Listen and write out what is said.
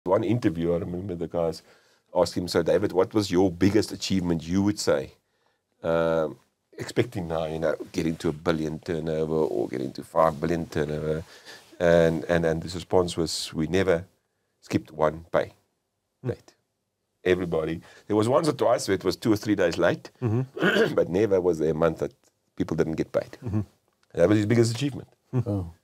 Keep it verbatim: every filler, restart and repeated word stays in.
One interview, I remember the guys asked him, so David, what was your biggest achievement, you would say? Um, expecting now, you know, getting to a billion turnover or getting to five billion turnover. And, and, and his response was, we never skipped one pay date. Mm. Everybody, there was once or twice where it was two or three days late, mm-hmm. but never was there a month that people didn't get paid. Mm-hmm. That was his biggest achievement. Oh.